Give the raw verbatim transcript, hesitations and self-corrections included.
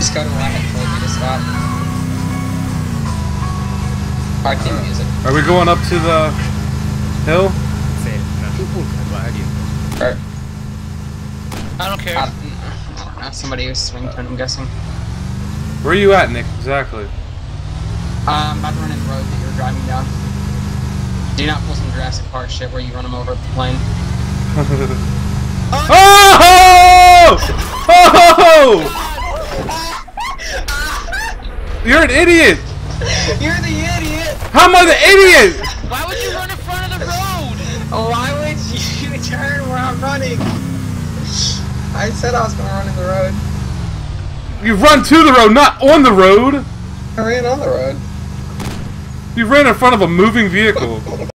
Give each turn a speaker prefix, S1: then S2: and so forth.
S1: Just go to where I had told you to stop. Parking music.
S2: Are we going up to the hill?
S1: Or,
S3: I don't care.
S1: uh, uh, somebody was swing turn, I'm guessing.
S2: Where are you at, Nick? Exactly.
S1: Um, about to run in the road that you were driving down. Do not pull some Jurassic Park shit where you run them over the plane.
S2: Oh! Oh! You're an idiot!
S1: You're the idiot!
S2: How am I the idiot?
S3: Why would you run in front of the road?
S1: Why would you turn where I'm running? I said I was gonna run in the road.
S2: You run to the road, not on the road!
S1: I ran on the road.
S2: You ran in front of a moving vehicle.